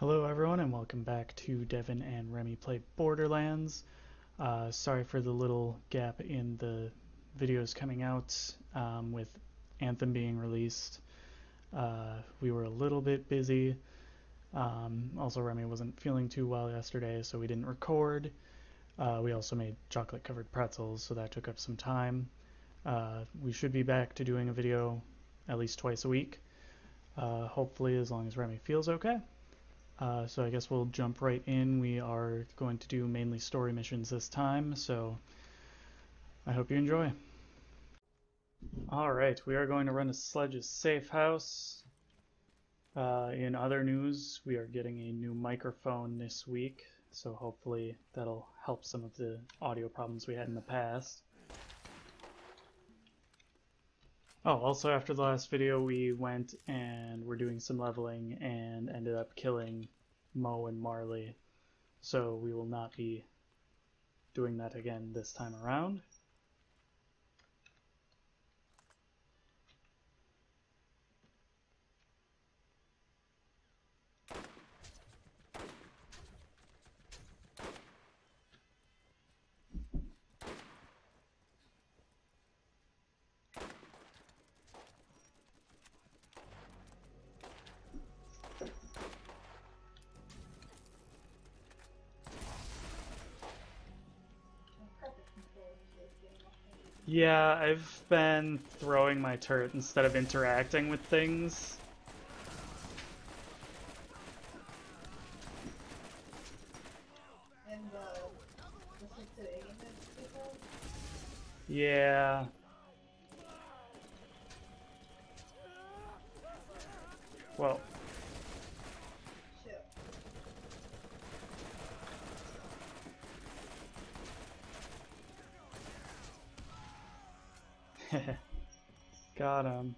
Hello everyone and welcome back to Devin and Remmie Play Borderlands. Sorry for the little gap in the videos coming out with Anthem being released. We were a little bit busy. Also Remmie wasn't feeling too well yesterday, so we didn't record. We also made chocolate covered pretzels, so that took up some time. We should be back to doing a video at least twice a week, hopefully as long as Remmie feels okay. So I guess we'll jump right in. We are going to do mainly story missions this time, so I hope you enjoy. Alright, we are going to run to Sledge's safe house. In other news, we are getting a new microphone this week, so hopefully that'll help some of the audio problems we had in the past. Oh, also after the last video we went and were doing some leveling and ended up killing Mo and Marley, so we will not be doing that again this time around. Yeah, I've been throwing my turret instead of interacting with things. And the 6 to 8 people? Yeah. Well. Shit. Got him.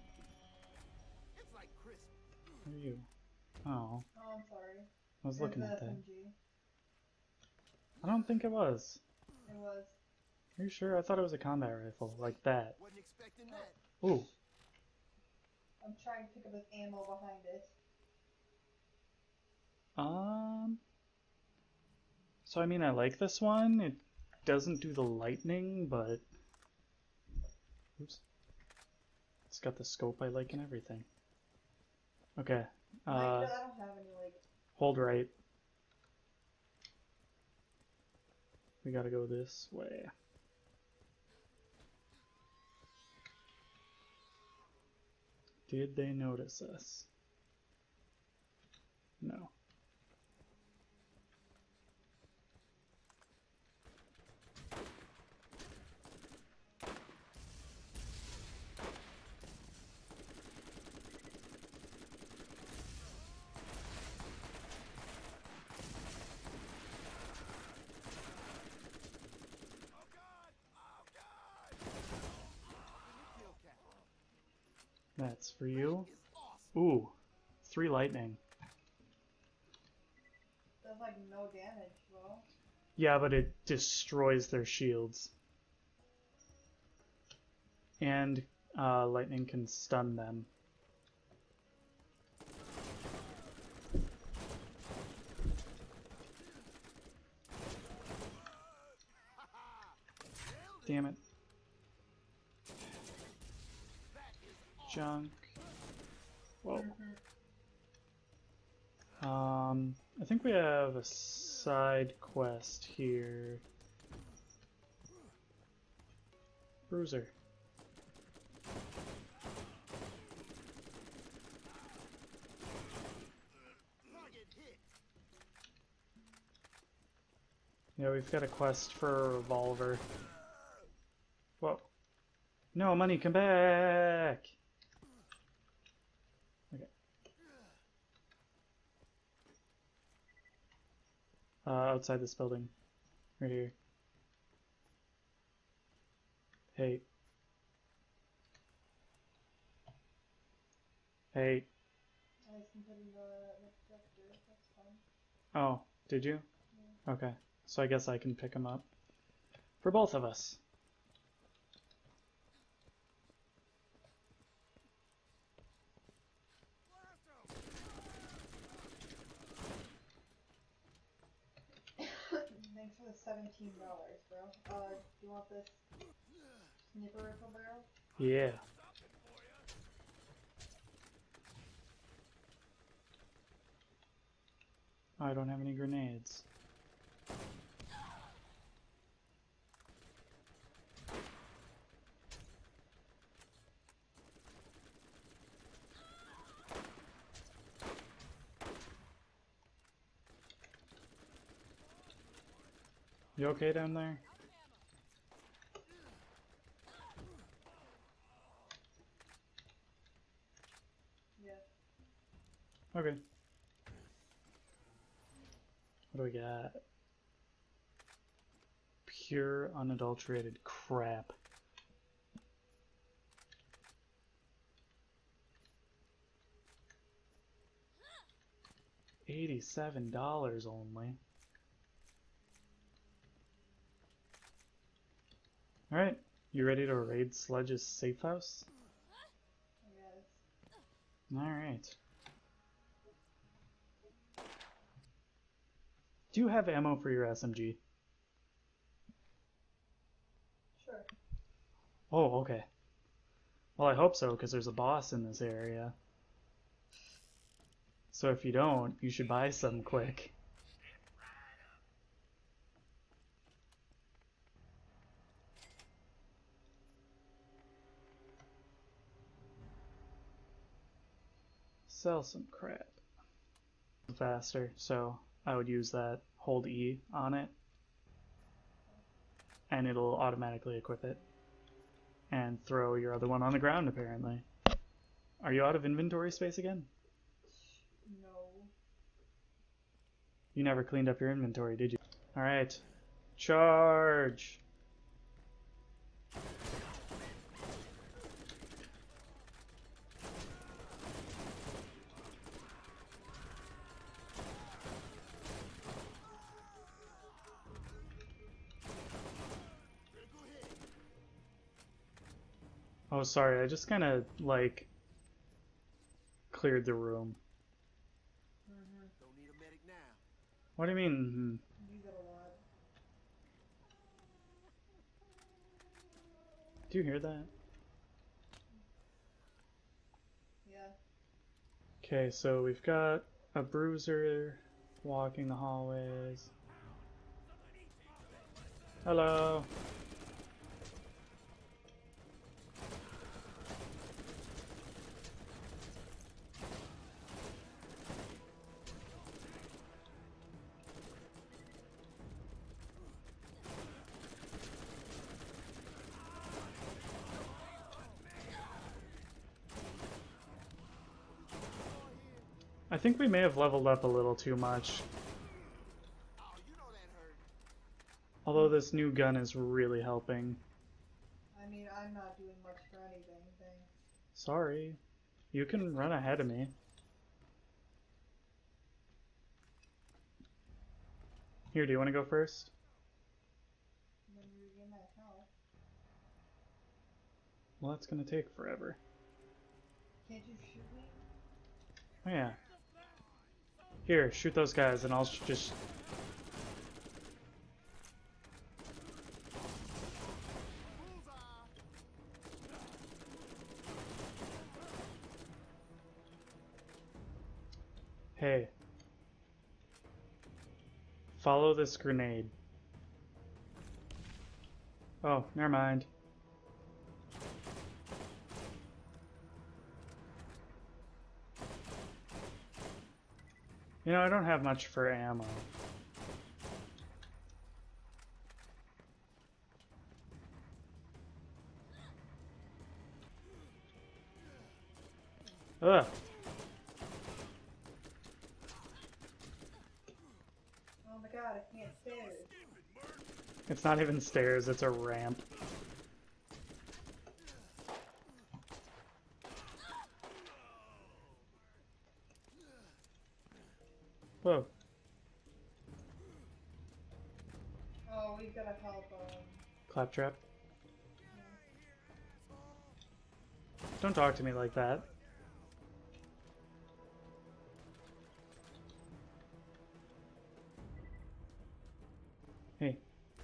Who are you? Oh. Oh, I'm sorry. I was looking at that. SMG. I don't think it was. It was. Are you sure? I thought it was a combat rifle, like that. Wasn't expecting that. Ooh. I'm trying to pick up his ammo behind it. So I mean, I like this one. It doesn't do the lightning, but oops. It's got the scope I like and everything. Okay. I don't have any, like... Hold right. We gotta go this way. Did they notice us? No. That's for you. Ooh, 3 lightning. Does, like, no damage, though. Yeah, but it destroys their shields. And lightning can stun them. Damn it. Junk. Whoa. I think we have a side quest here. Bruiser. Yeah, we've got a quest for a revolver. Whoa. No, money, come back! Okay. Outside this building. Right here. Hey. Hey. I can put in the projector, that's fine. Oh, did you? Yeah. Okay. So I guess I can pick them up. For both of us. bro. Do you want this sniper rifle barrel? Yeah. I don't have any grenades. You okay down there? Yeah. Okay. What do we got? Pure, unadulterated crap. $87 only. Alright, you ready to raid Sledge's safe house? Yes. Alright. Do you have ammo for your SMG? Sure. Oh, okay. Well, I hope so, because there's a boss in this area. So if you don't, you should buy some quick. Sell some crap. Faster, so I would use that. Hold E on it, and it'll automatically equip it. And throw your other one on the ground, apparently. Are you out of inventory space again? No. You never cleaned up your inventory, did you? Alright. Charge! Oh, sorry, I just kind of, like, cleared the room. Don't need a medic now. What do you mean? Use it a lot. Do you hear that? Yeah. Okay, so we've got a bruiser walking the hallways. Hello! I think we may have leveled up a little too much. Oh, you know that hurt. Although this new gun is really helping. I mean, I'm not doing much for anything. Thanks. Sorry. You can run ahead of me. Here, do you want to go first? And then you regain that health. Well, that's gonna take forever. Can't you shoot me? Oh yeah. Here, shoot those guys and I'll just... Hey. Follow this grenade. Oh, never mind. You know, I don't have much for ammo. Ugh. Oh my god, I can't stairs. It's not even stairs, it's a ramp. Whoa. Oh, we gotta help, Claptrap. yeah. Don't talk to me like that. Hey,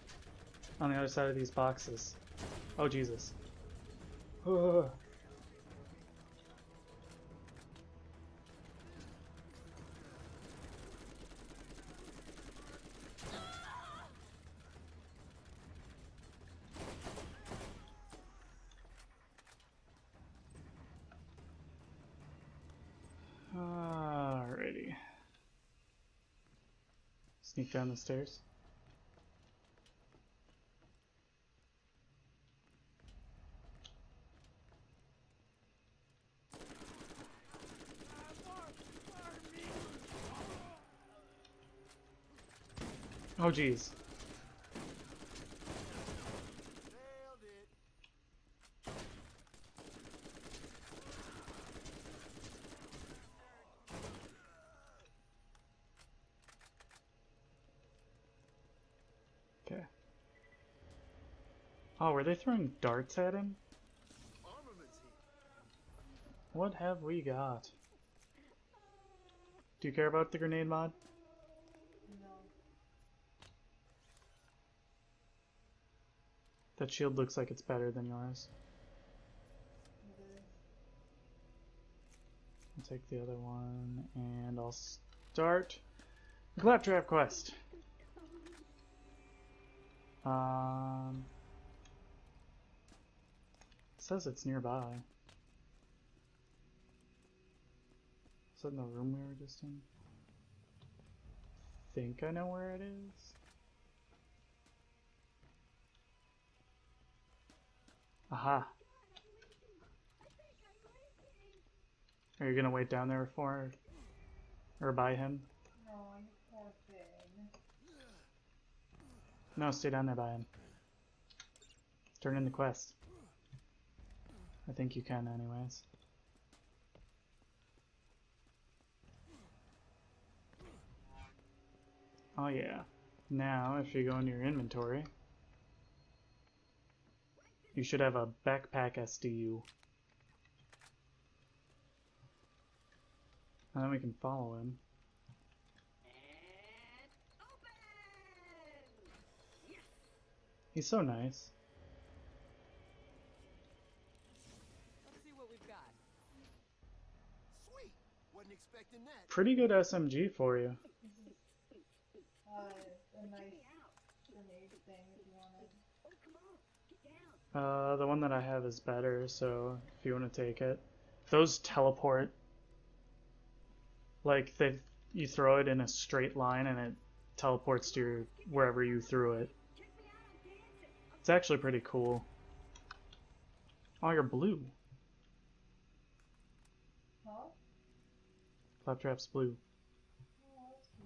On the other side of these boxes. Oh, Jesus. Ugh. Alrighty. Sneak down the stairs. Oh, geez. Nailed it. Okay. Oh, were they throwing darts at him? Armaments here. What have we got? Do you care about the grenade mod? No. That shield looks like it's better than yours. It is. I'll take the other one, and I'll start the Claptrap quest. It says it's nearby. Is that in the room we were just in? Think I know where it is. Aha. Are you gonna wait down there for or by him? No, you poor thing. No, stay down there by him. Turn in the quest. I think you can anyways. Oh yeah. Now, if you go into your inventory, you should have a backpack SDU. And then we can follow him. He's so nice. Let's see what we've got. Sweet. Wasn't expecting that. Pretty good SMG for you. A nice grenade thing if you wanted. The one that I have is better, so if you want to take it. Those teleport. Like, you throw it in a straight line and it teleports to your, wherever you threw it. It's actually pretty cool. Oh, you're blue. Huh? Claptrap's blue. Oh, that's cool.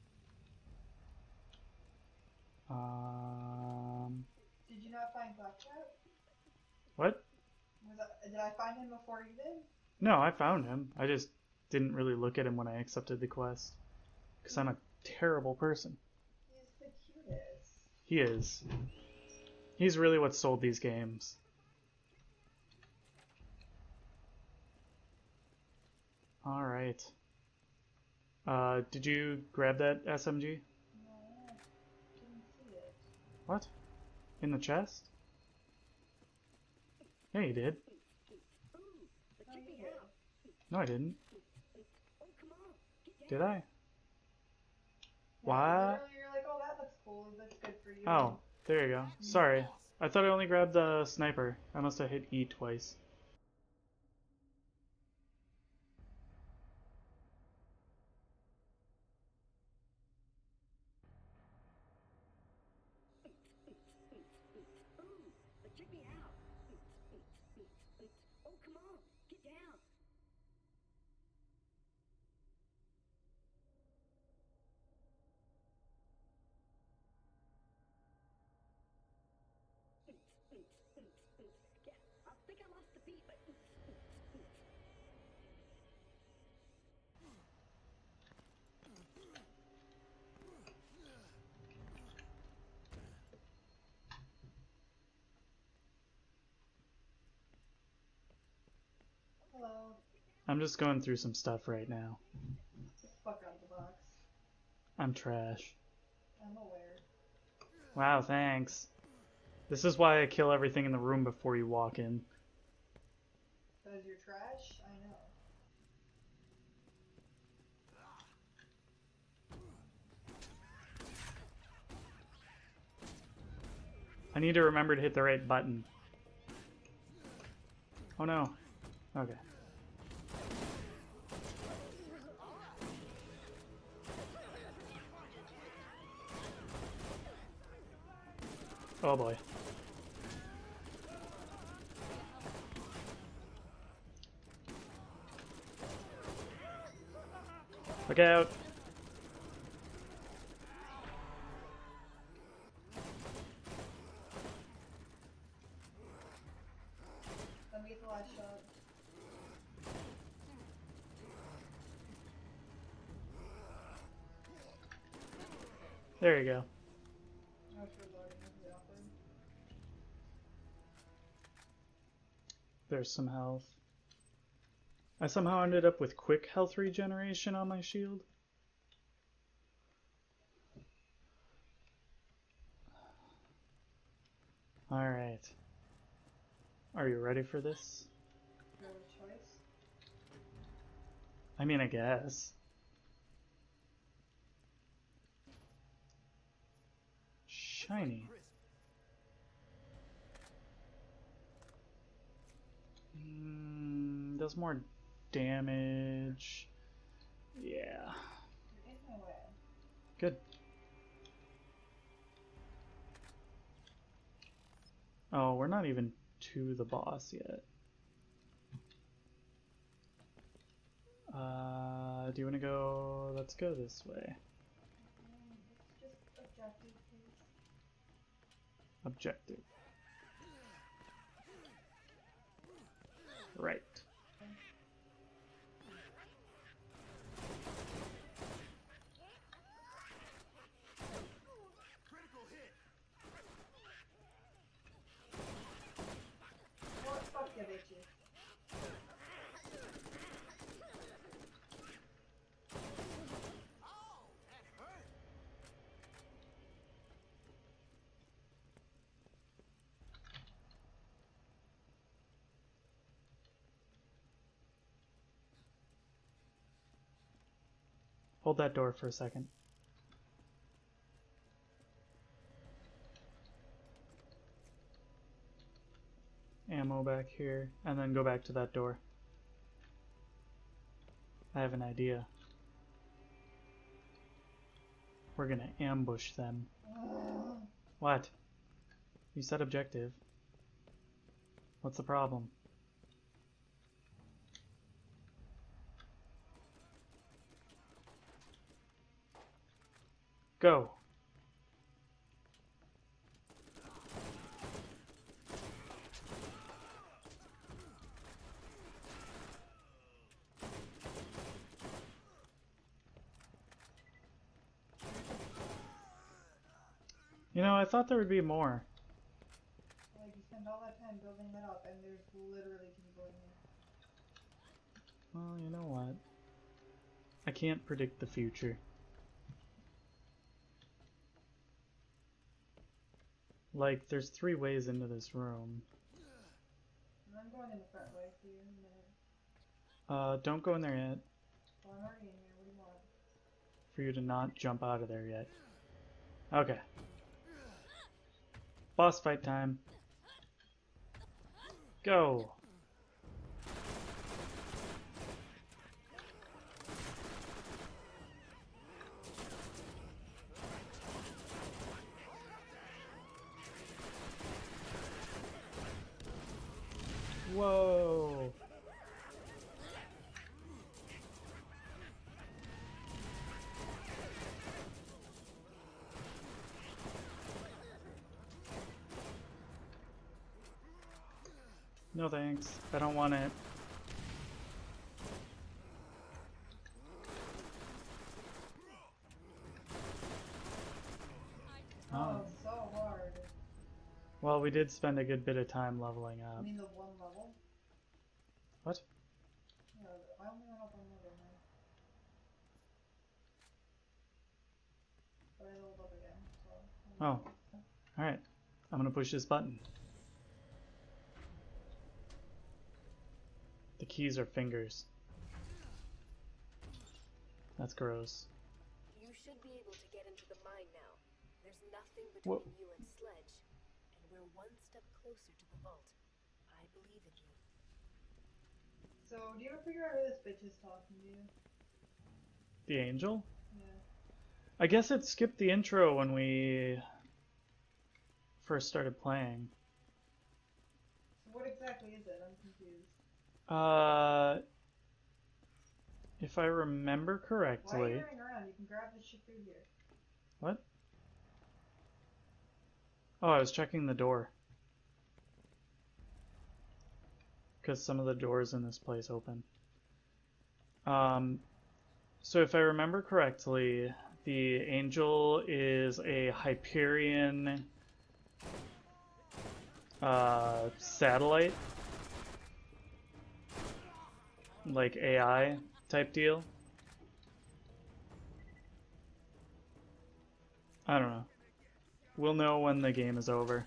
Did you not find Claptrap? What? Did I find him before you did? No, I found him. I just didn't really look at him when I accepted the quest. Because I'm a terrible person. He's the cutest. He is. He's really what sold these games. Alright. Did you grab that SMG? No, didn't see it. What? In the chest? Yeah, you did. Oh, you did. No, I didn't. Did I? Yeah, What? literally you're like, oh, that looks cool. That's good for you. Oh, there you go. Sorry. I thought I only grabbed the sniper. I must have hit E twice. Hello. I'm just going through some stuff right now. Just fuck out of the box. I'm trash. I'm aware. Wow, thanks. This is why I kill everything in the room before you walk in. Because you're trash? I know. I need to remember to hit the right button. Oh no. Okay. Oh boy. Look out. Let me get the last shot. There you go. I was reloading. This is awkward. There's some health. I somehow ended up with quick health regeneration on my shield. Alright. Are you ready for this? Do you have a choice? I mean, I guess. Shiny. Does more damage. Yeah. You're in my way. Good. Oh, we're not even to the boss yet. Do you want to go? Let's go this way. It's just objective, please. Objective. Right. Critical hit. What? Fuck you, bitches. Oh, that hurt. Hold that door for a second. Ammo back here, and then go back to that door. I have an idea. We're gonna ambush them. What? You said objective. What's the problem? Go! You know, I thought there would be more. Like, you spend all that time building that up, and there's literally people in here. Well, you know what? I can't predict the future. Like, there's 3 ways into this room. And I'm going in the front way for you in a minute. Don't go in there yet. Well, I'm already in here. What do you want? For you to not jump out of there yet. Okay. Boss fight time. Go! Whoa! No thanks. I don't want it. Oh, it's so hard. Well, we did spend a good bit of time leveling I up. mean, the one level? What? No, I only went up one level, man. But I leveled up again, so. Oh. Alright. I'm gonna push this button. The keys are fingers. That's gross. You should be able to get into the mine now. There's nothing Whoa. between you and Sledge, and we're one step closer to the vault. I believe in you. So, do you ever figure out who this bitch is talking to you? The angel? Yeah. I guess it skipped the intro when we first started playing. So what exactly is it? I'm confused. If I remember Why are correctly. you running around? You can grab this shit through here. What? Oh, I was checking the door. Because some of the doors in this place open. So if I remember correctly, the angel is a Hyperion satellite, like AI type deal. I don't know. We'll know when the game is over.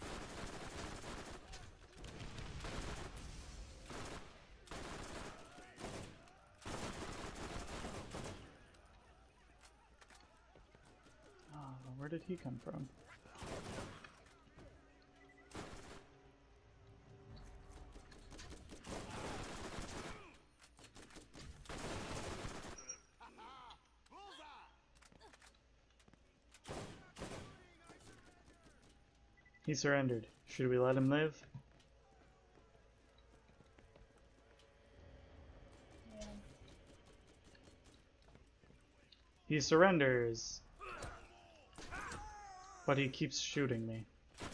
Oh, where did he come from? He surrendered. Should we let him live? Yeah. He surrenders. But he keeps shooting me.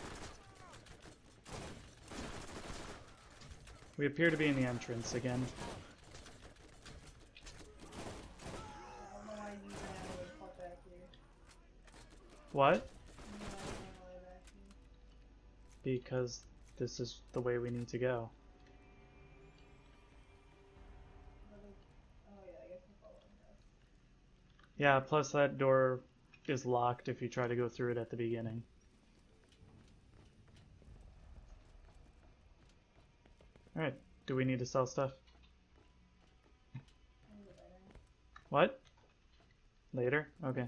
We appear to be in the entrance again. I don't know why you ran away fought back here. What? I don't know why you ran away back here. Because this is the way we need to go. But like, oh yeah, I guess we're following us. Yeah, plus that door is locked if you try to go through it at the beginning. Alright, do we need to sell stuff? Maybe later. What? Later? Okay.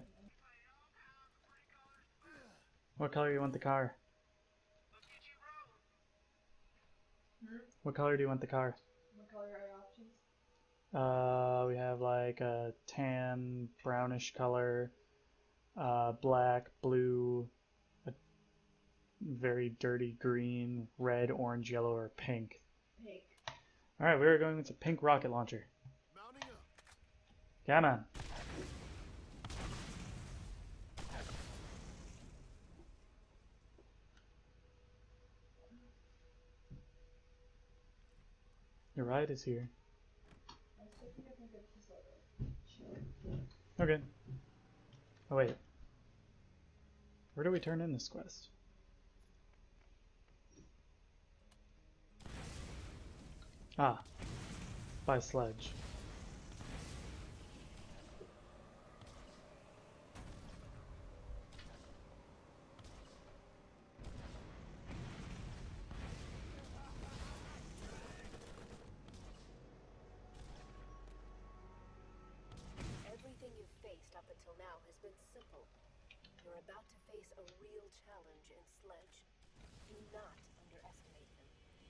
What color do you want the car? What color do you want the car? What color are your options? We have like a tan, brownish color, black, blue, a very dirty green, red, orange, yellow, or pink. Pink. Alright, we're going with a pink rocket launcher. Mounting up. Come on. Your ride is here. I still think I can get this over. Shit. Okay. Oh wait. Where do we turn in this quest? Ah. By sledge. Everything you've faced up until now has been simple. You're about to face a real challenge in Sledge. Do not underestimate him.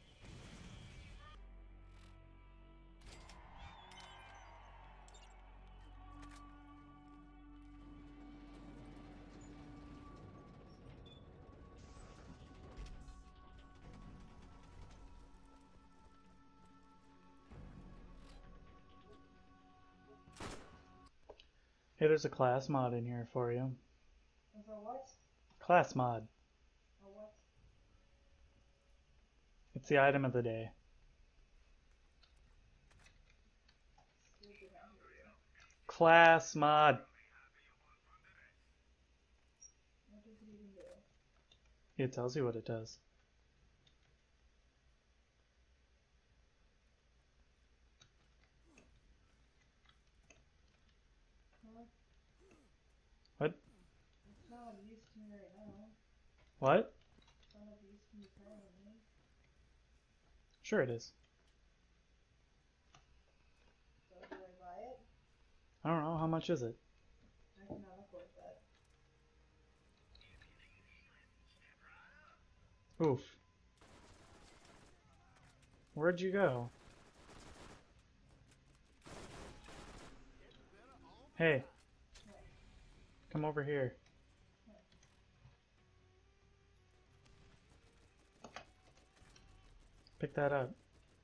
Hey, there's a class mod in here for you. Is that what? Class mod. Or what? It's the item of the day. Stupid out here. Class mod. What does it even do? It tells you what it does. Huh? What? It's not of use to me right now. What? Sure it is. So do I buy it? I don't know, how much is it? I cannot afford that. Oof. Where'd you go? Hey. Come over here. Pick that up.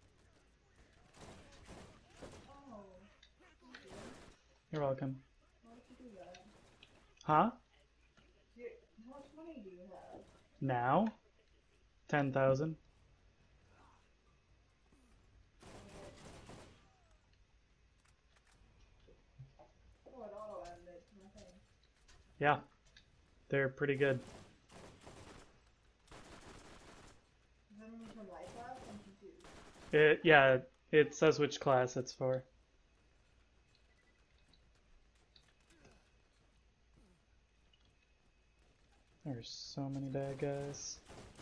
Oh, thank you. You're welcome. Why would you do that? Huh? How much money do you have? Now? 10,000. Oh, it auto-added to my thing. Yeah. They're pretty good. Does that mean for my class? I'm confused. Yeah, it says which class it's for. There's so many bad guys.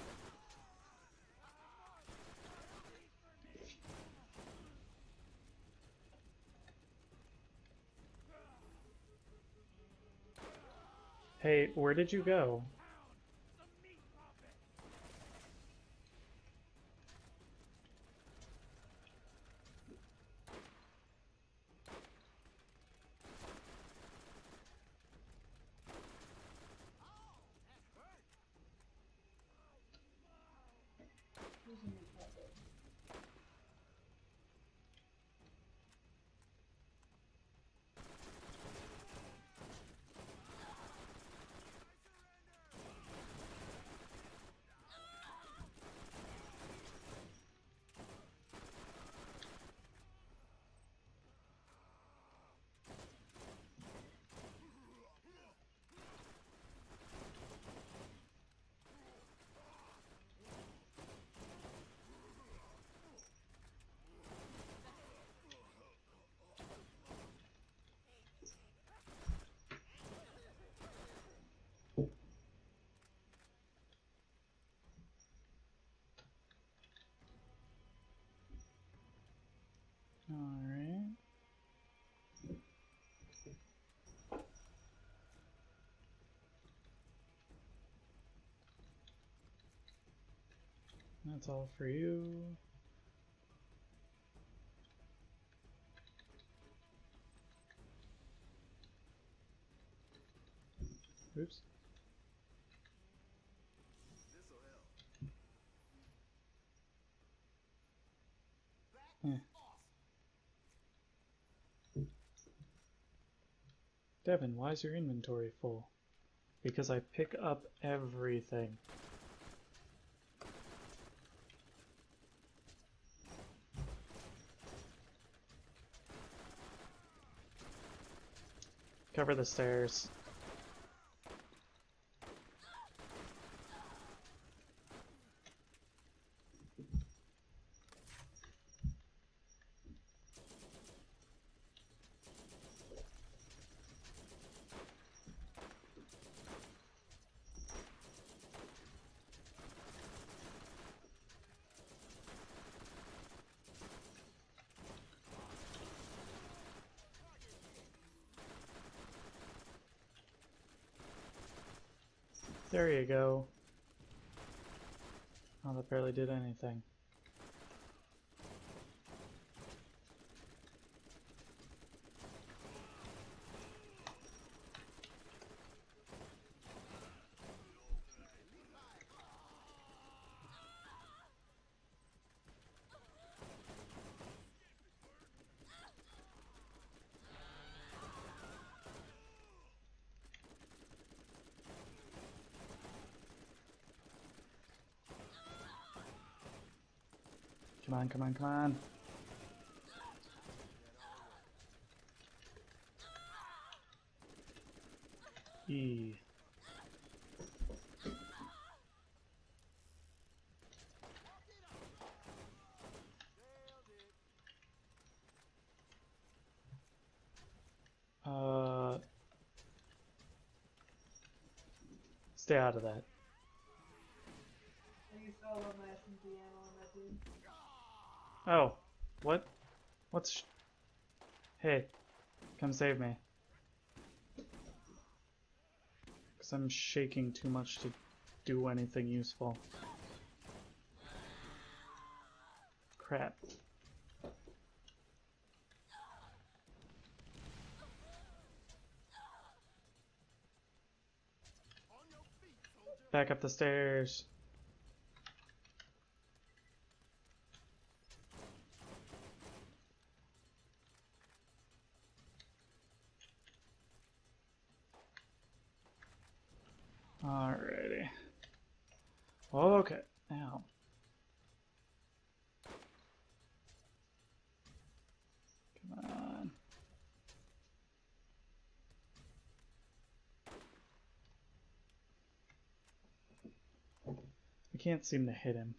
Hey, where did you go? Who's a meat puppet? Alright. That's all for you. Oops. This'll help. Eh. Devin, why is your inventory full? Because I pick up everything. Cover the stairs. There you go. Oh, that barely did anything. Come on, come on, come on. E. Stay out of that. I used all of my SMG ammo on that dude. Oh, what? Hey, come save me. Because I'm shaking too much to do anything useful. Crap. Back up the stairs. Alrighty. Okay. Now. Come on. I can't seem to hit him.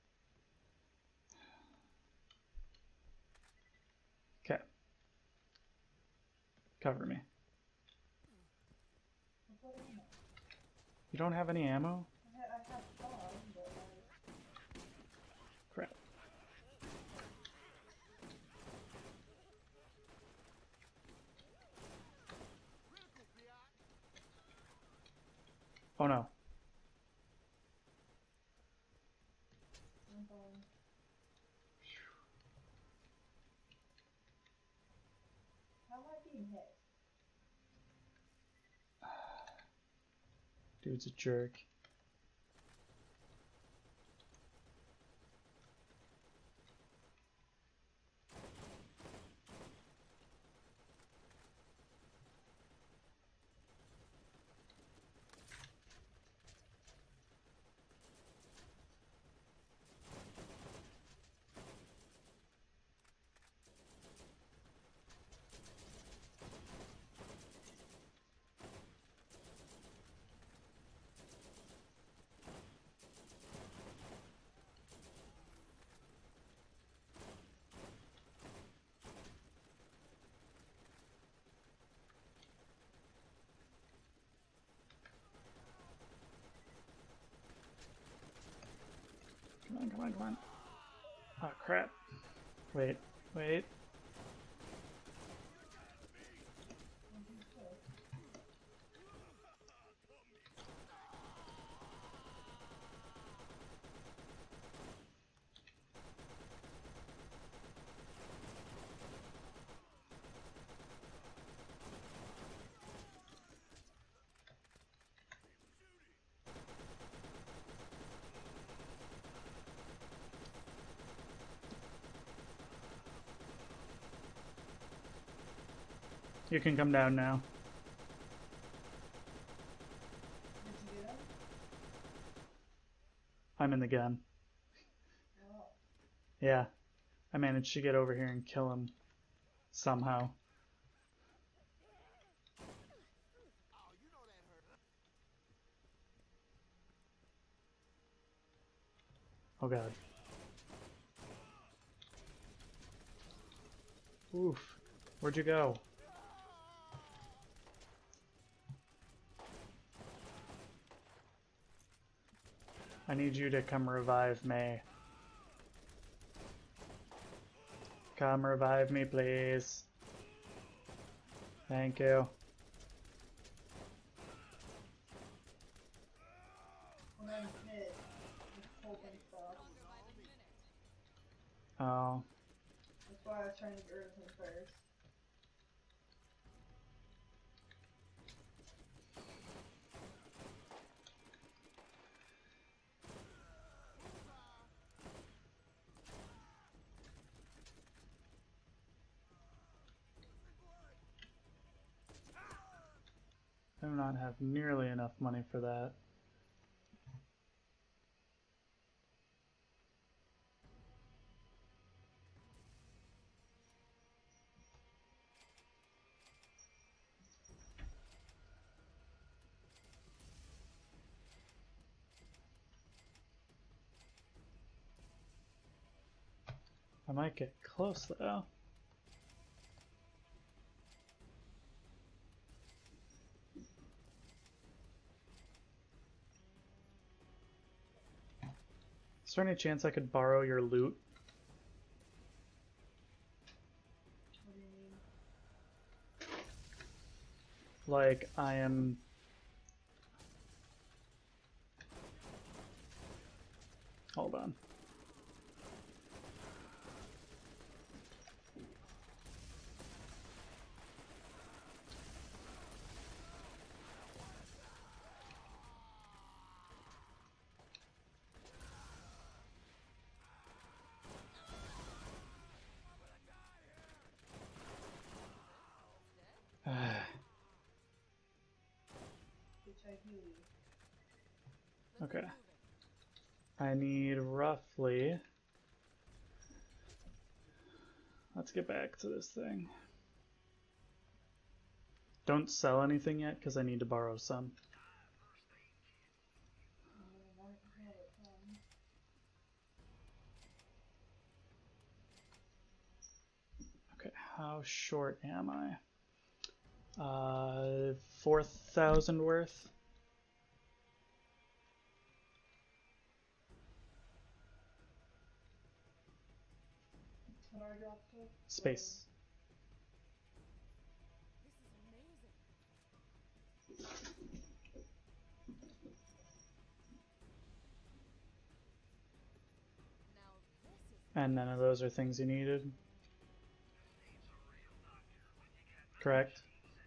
Okay. Cover me. You don't have any ammo? I have some, but like, Crap. Oh no. I'm going. How am I being hit? Dude's a jerk. Come on, come on, come on. Oh crap. Wait, wait. You can come down now. Did you get him? I'm in the gun. Oh. Yeah. I managed to get over here and kill him. Somehow. Oh, you know that hurt. Oh god. Oof. Where'd you go? I need you to come revive me. Come revive me, please. Thank you. When I'm hit, this whole thing stops. Oh. That's why I was trying to get rid of him first. I do not have nearly enough money for that. I might get close though. Is there any chance I could borrow your loot? like I am... Hold on. Which I heal you. Okay. I need roughly... Let's get back to this thing. Don't sell anything yet, because I need to borrow some. Okay, how short am I? 4,000 worth. What are I dropped to? Space. This is amazing. Now this is And none of those are things you needed. Correct?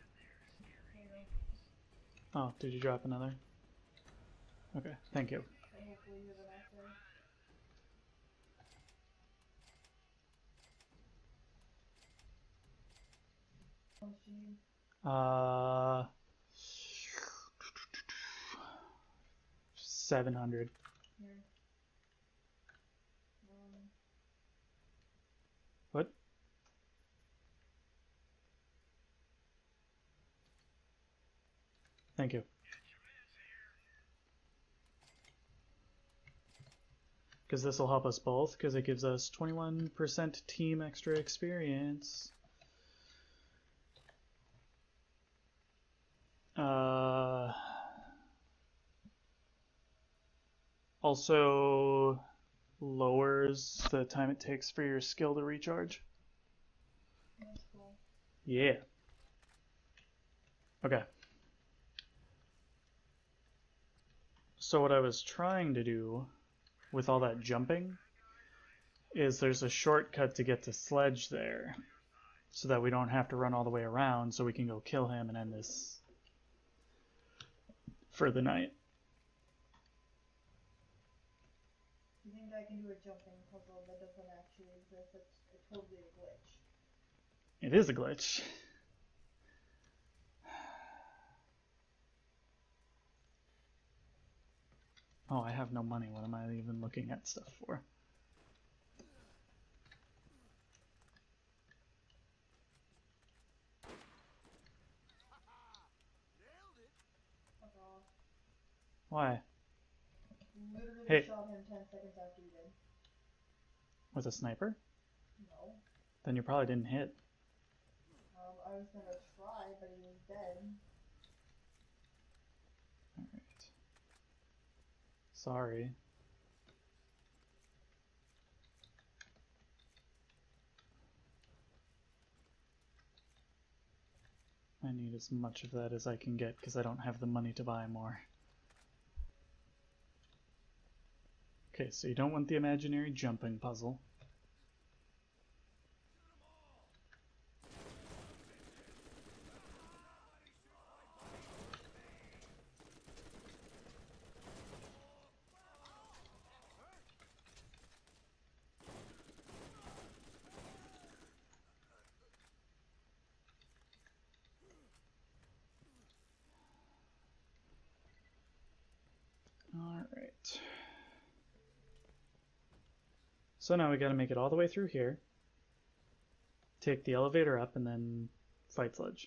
Oh, did you drop another? Okay, thank you. And hopefully you're the master. How much do you need? 700. Here. What? Thank you. Because this will help us both, because it gives us 21% team extra experience. Also lowers the time it takes for your skill to recharge. That's cool. Yeah. Okay. So what I was trying to do with all that jumping is there's a shortcut to get to Sledge there so that we don't have to run all the way around, so we can go kill him and end this for the night. You think I can do a jumping puzzle that doesn't actually exist? It's totally a glitch. It is a glitch. Oh, I have no money. What am I even looking at stuff for? Fuck off. Why? Literally Hey. shot him 10 seconds after you did. With a sniper? No. Then you probably didn't hit. I was gonna try, but he was dead. Alright. Sorry. I need as much of that as I can get because I don't have the money to buy more. Okay, so you don't want the imaginary jumping puzzle. Alright. So now we gotta make it all the way through here. Take the elevator up and then fight Sledge.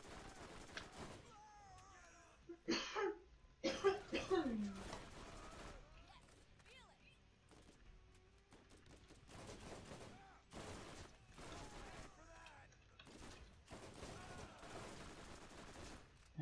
Yeah.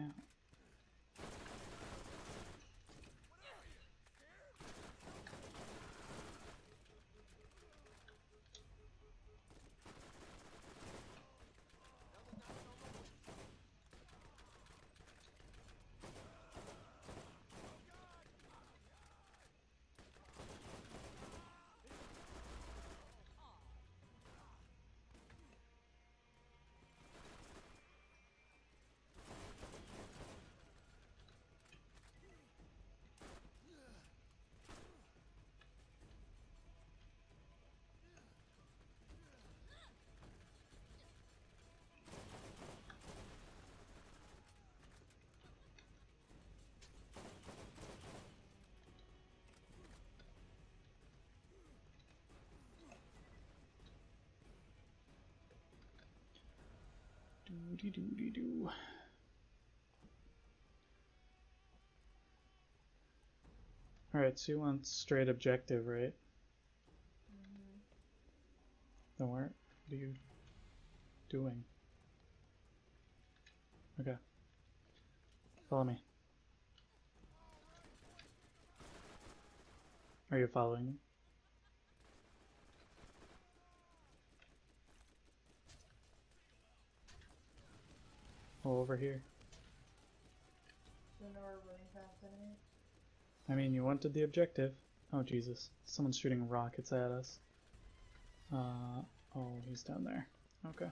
Do-de-do-de-do. Alright, so you want straight objective, right? Mm-hmm. Then what are you doing? Okay. Follow me. Are you following me? Oh, over here. So now we're running past enemies. I mean, you wanted the objective. Oh, Jesus. Someone's shooting rockets at us. Oh, he's down there. Okay.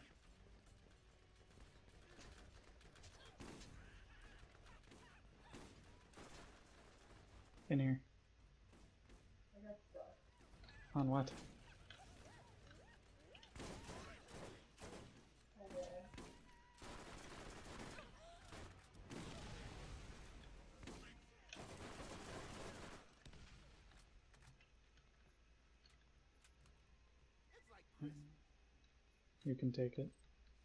In here. I got stuck. On what? Oh yeah. You can take it.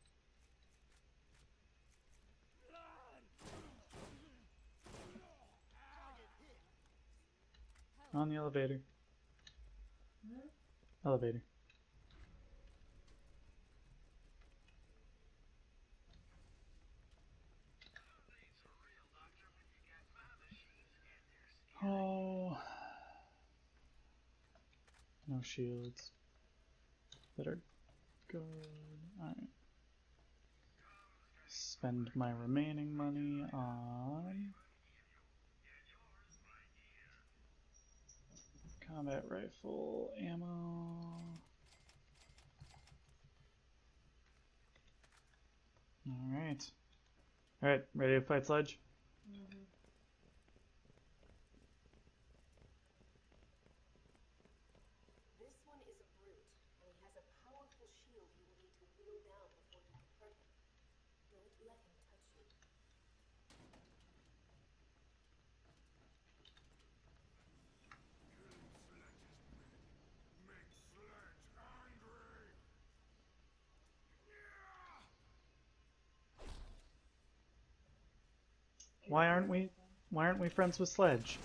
On the elevator. Hmm? Elevator. Oh. No shields. That are good. Alright. Spend my remaining money on combat rifle ammo. Alright. Alright, ready to fight Sledge? Mm-hmm. This one is a brute, and he has a powerful shield you will need to wield down before you can hurt him. Don't let him touch you. Why aren't we friends with Sledge?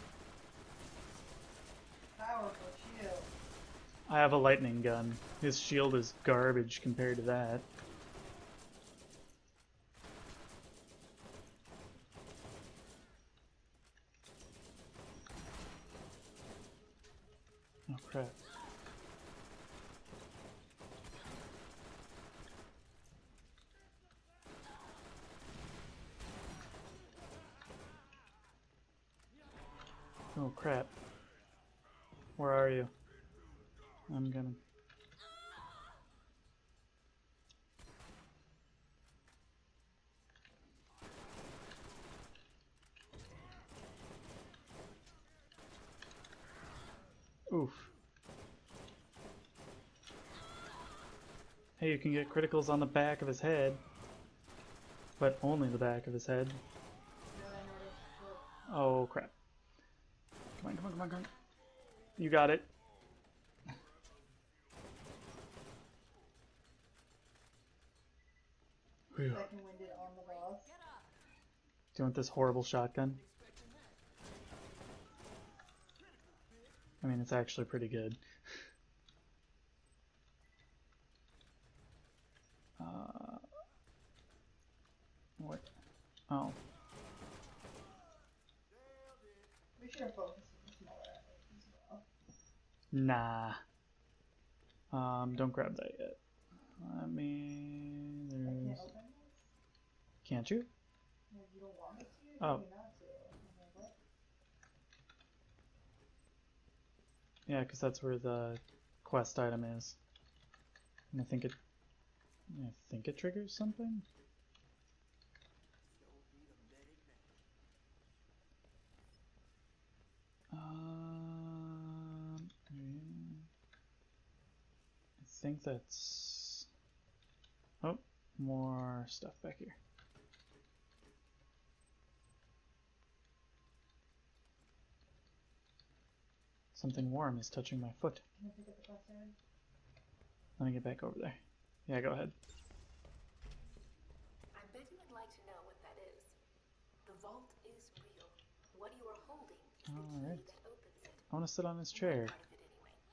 Powerful shield. I have a lightning gun. His shield is garbage compared to that. Oh crap. Oh crap. Where are you? I'm gonna... Oof. Hey, you can get criticals on the back of his head. But only the back of his head. Yeah, I noticed. But Oh crap. Come on, come on, come on, come on. You got it. Whew. second winded on the boss. Do you want this horrible shotgun? I mean, it's actually pretty good. What? Oh. We should have focused on the smaller enemies as well. Nah. Don't grab that yet. Let me... I can't There's... open this? Can't you? No, you don't want me to? You Oh. told me not to. I'm like, what? Yeah, because that's where the quest item is. And I think it triggers something? I think that's... Oh, more stuff back here. Something warm is touching my foot. Can I pick up the quest item? Let me get back over there. Yeah, go ahead. I'm vault is real. What you are holding is the Alright. key that opens it. I want to sit on this One chair. part of it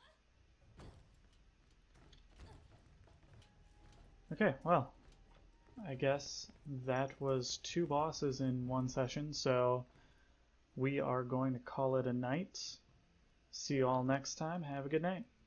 anyway. Okay, well, I guess that was 2 bosses in 1 session, so we are going to call it a night. See you all next time. Have a good night.